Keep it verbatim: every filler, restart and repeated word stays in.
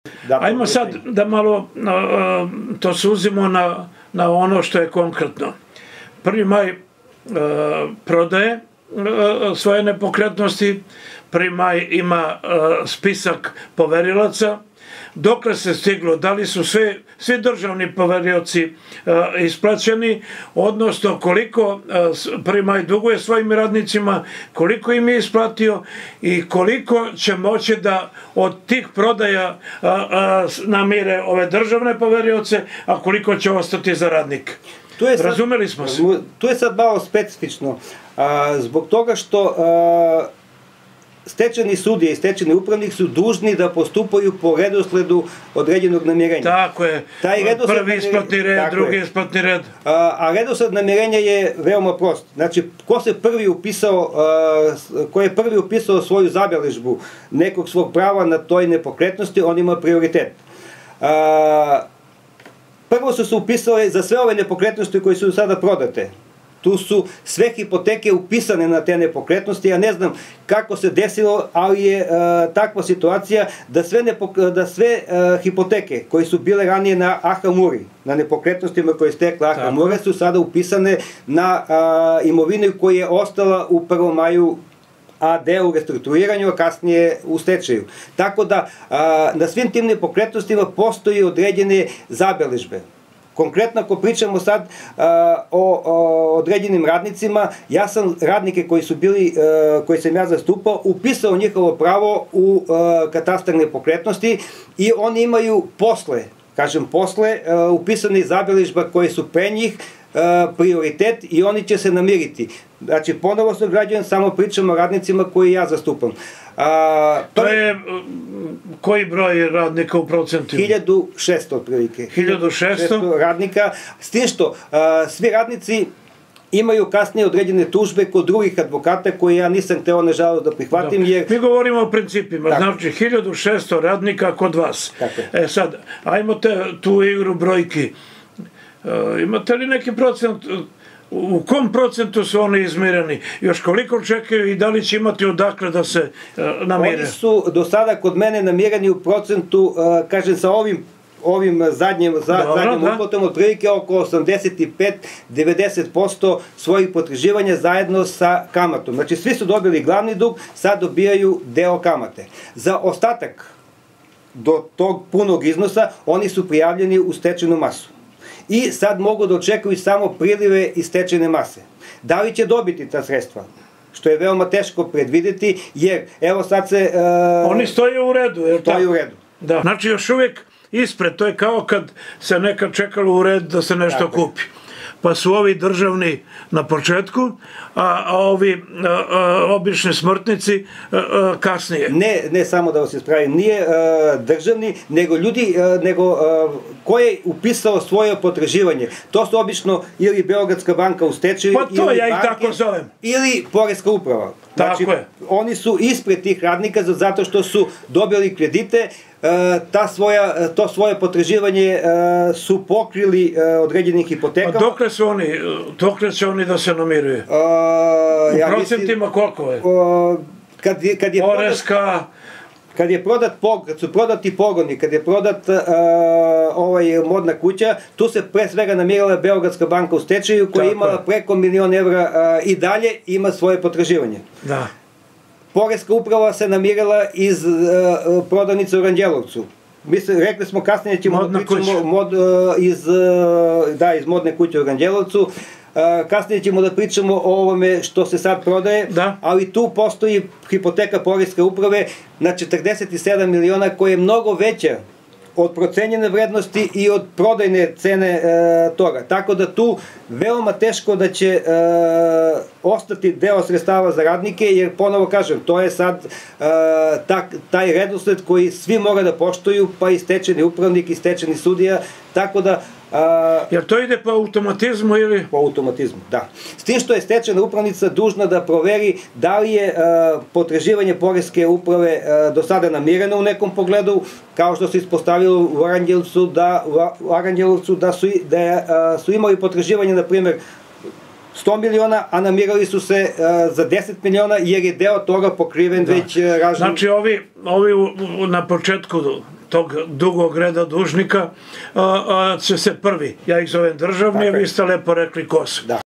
Ajmo sad da malo to suzimo na ono što je konkretno. Prvi maj prodaje svoje nepokretnosti, Prvi maj ima spisak poverilaca, dokle se stiglo, da li su svi državni poverioci isplaćeni, odnosno koliko Prvi maj duguje svojim radnicima, koliko im je isplatio i koliko će moći da od tih prodaja namire ove državne poverioce, a koliko će ostati za radnike. Razumeli smo se. Tu je sad malo specifično, zbog toga što stečajni sudije i stečajni upravnik su dužni da postupaju po redosledu određenog namirenja. Tako je. Prvi isplatni red, drugi isplatni red. A redosled namirenja je veoma prost. Znači, ko se prvi upisao, ko je prvi upisao svoju zabeležbu nekog svog prava na toj nepokretnosti, on ima prioritet. Prvo su se upisale za sve ove nepokretnosti koje su sada prodate. Tu su sve hipoteke upisane na te nepokretnosti. Ja ne znam kako se desilo, ali je takva situacija da sve hipoteke koje su bile ranije na A H A Muri, na nepokretnostima koje je stekla A H A Mura, su sada upisane na imovinu koja je ostala u Prvom maju A D u restrukturiranju, a kasnije u stečaju. Tako da na svim tim nepokretnostima postoji određene zabeležbe. Konkretno, ako pričamo sad o određenim radnicima, ja sam radnike koji su bili, koji sam ja zastupao, upisao njihovo pravo u katastar nepokretnosti i oni imaju posle, kažem posle, upisane zabeležba koje su pre njih prioritet i oni će se namiriti. Znači, ponovo se građujem, samo pričam o radnicima koji ja zastupam. To je koji broj radnika u procentima? hiljadu šesto otprilike. hiljadu šesto radnika, s tim što svi radnici imaju kasnije određene tužbe kod drugih advokata koje ja nisam hteo nažalost da prihvatim. Mi govorimo o principima, znači hiljadu šesto radnika kod vas. E sad, ajmo tu igru brojki. Imate li neki procent, u kom procentu su oni izmireni? Još koliko čekaju i da li će imati odakle da se namire? Oni su do sada kod mene namireni u procentu, kažem sa ovim ovim zadnjim uplatom otprilike oko osamdeset pet do devedeset posto svojih potraživanja zajedno sa kamatom. Znači svi su dobili glavni dug, sad dobijaju deo kamate. Za ostatak do tog punog iznosa oni su prijavljeni u stečajnu masu. I sad mogu da očekuju samo prilive iz stečajne mase. Da li će dobiti ta sredstva? Što je veoma teško predvideti, jer evo sad se... Oni stoje u redu, je li tako? Stoje u redu. Znači još uvijek ispred, to je kao kad se nekad čekalo u red da se nešto kupi. Pa su ovi državni na početku, a ovi obični smrtnici kasnije. Ne samo da vas ispravim, nije državni, nego ljudi, nego ko je upisao svoje potraživanje. To su obično ili Beogradska banka u stečaju, ili Poreska uprava. Znači, oni su ispred tih radnika zato što su dobili kredite, to svoje potraživanje su pokrili određenim hipotekama. A dokle su oni, dokle će oni da se namiruju? U procentima koliko je? Poreska... Kad je prodat, kad su prodati pogoni, kad je prodat modna kuća, tu se pre svega namirala Beogradska banka u stečaju koja je imala preko milion evra i dalje ima svoje potraživanje. Da. Poreska uprava se namirala iz prodavnice u Ranđelovcu. Rekli smo kasnije ćemo da pričamo iz modne kuće u Ranđelovcu. Kasnije ćemo da pričamo o ovome što se sad prodaje, ali tu postoji hipoteka Poreske uprave na četrdeset sedam miliona koja je mnogo veća od procenjene vrednosti i od prodajne cene toga. Tako da tu veoma teško da će ostati deo sredstava za radnike, jer ponovo kažem, to je sad taj redosled koji svi mora da poštuju, pa i stečajni upravnik i stečajni sudija, tako da... Jer to ide po automatizmu ili? Po automatizmu, da. S tim što je stečajna upravnica dužna da proveri da li je potraživanje Poreske uprave do sada namireno u nekom pogledu, kao što se ispostavilo u Aranđelovcu da su imali potraživanje, na primjer, sto miliona, a namirali su se za deset miliona, jer je deo toga pokriven već različitim... Znači ovi na početku tog dugog reda dužnika će se prvi, ja ih zovem državni, a vi ste lepo rekli ko su.